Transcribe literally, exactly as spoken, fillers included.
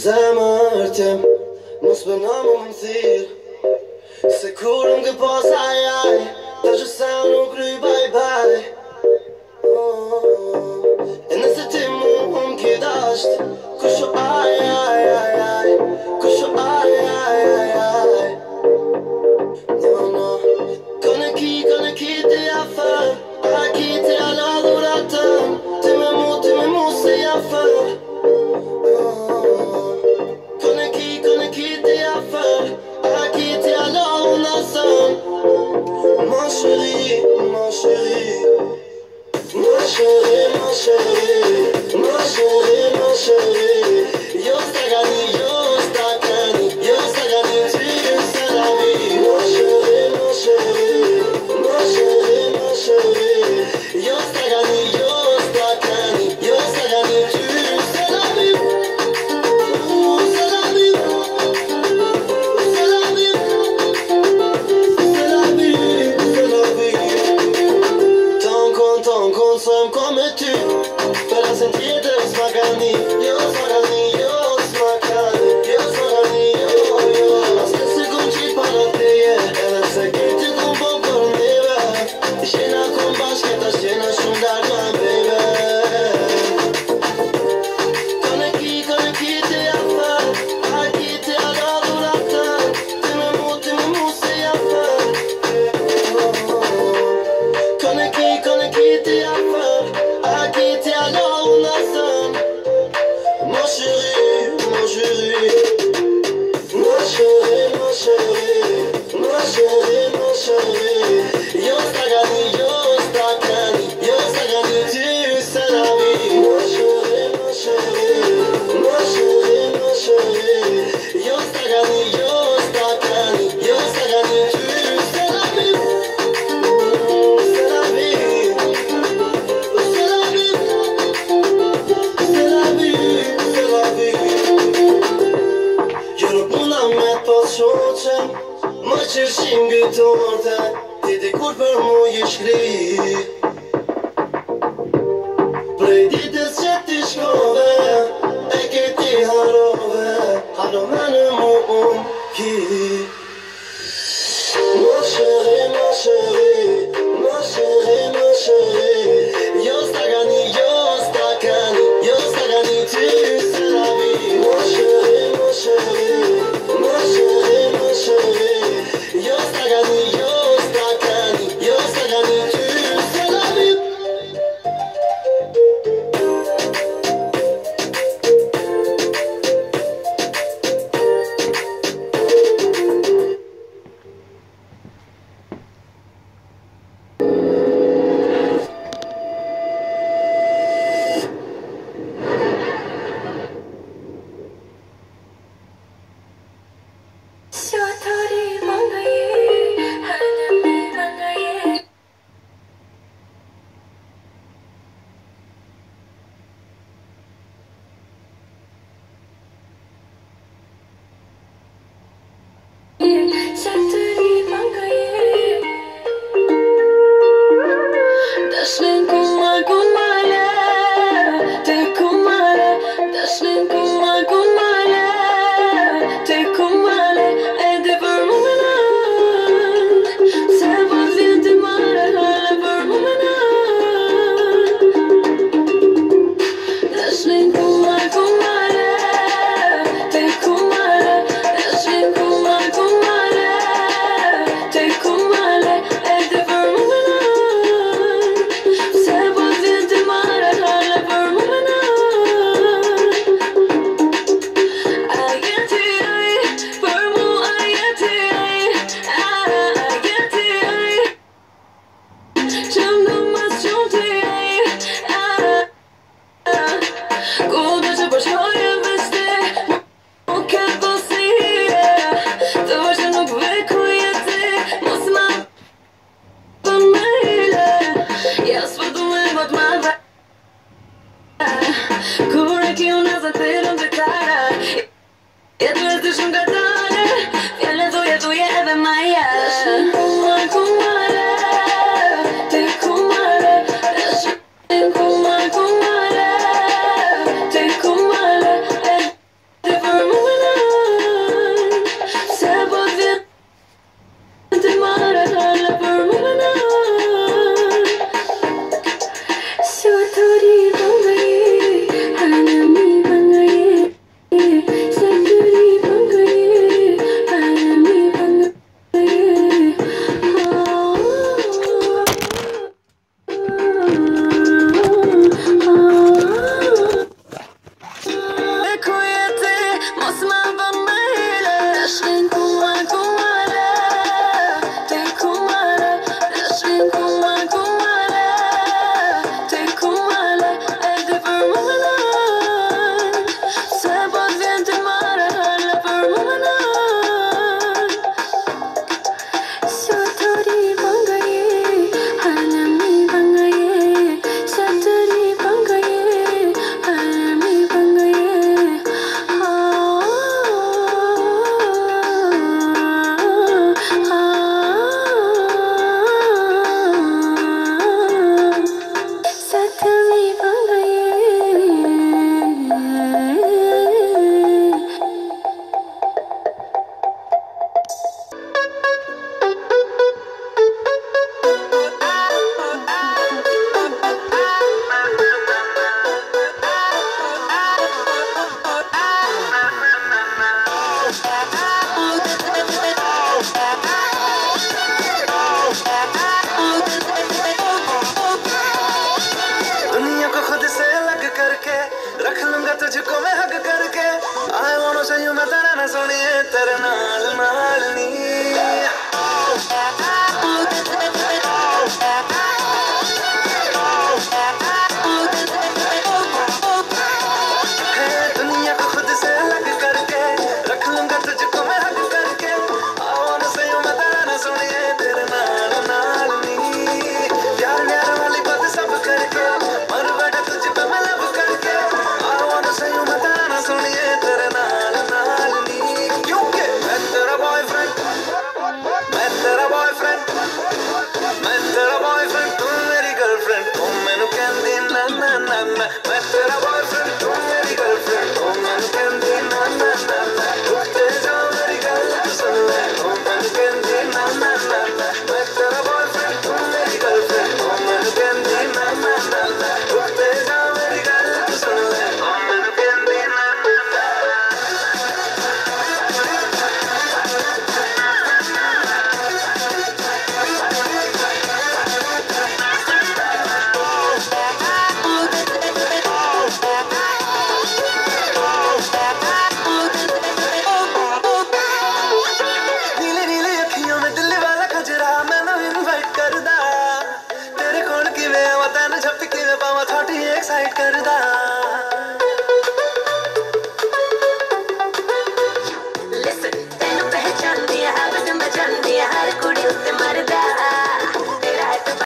Zemër tim, mos bëna mu më thirë se kur më ke pas ajaj, ta që se nuk ryj bye bye. oh. E nëse ti mu më ke dasht, kusho aj aj aj aj, kusho aj aj aj aj. No no, kone ki, kone ki ti afer, a ki ti ala dhuratëm, ti me mu, ti me mu se afer. Ma chérie, ma chérie, ma chérie, ma chérie, ma chérie, ma chérie. Yo stagani, yo stagani, yo stagani, tu c'est la vie. Ma chérie, ma chérie, ma chérie, ma chérie. Yo stagani, yo stagani, yo stagani, tu c'est la vie. Ouh, c'est la vie. C'est la vie. C'est la vie. C'est la vie. Tant qu'on, tant qu'on sommes comme tu, per sentir de smagani, yo smagani, yo smagani, yo smagani, yo yo. Astă secund ci palateie, ela se gâte cum popor neve. Scena con bascheta, scena shundar my baby. Kone ki, kone ki te afar, a ki te adorata, te me mu, te me mu se afar. Kone ki, kone ki te afar, a ki te adorata. Ma chérie, ma chérie, ma chérie, ma chérie, ma chérie, ma chérie. Yo stagani, yo stagani, yo stagani, tu c'est la vie. Ma chérie, ma chérie, ma chérie, ma chérie. Yo stagani, yo stagani, yo stagani, tu c'est la vie. C'est la vie. C'est la vie. C'est la vie. C'est la vie. Jo nuk muna me të pas shoqen, më qërshim gëtorte, ti di kur për mu je shkri. Prej ditës që ti shkove, e ke ti harove, harove në mu unë ki. Ma chérie, ma chérie, ma chérie, ma chérie. Yo stagani, yo stagani, yo stagani, tu c'est la vie. Ma chérie, ma chérie, ma chérie, ma chérie. Yo stagani, yo stagani, yo stagani, tu c'est la vie. eterna.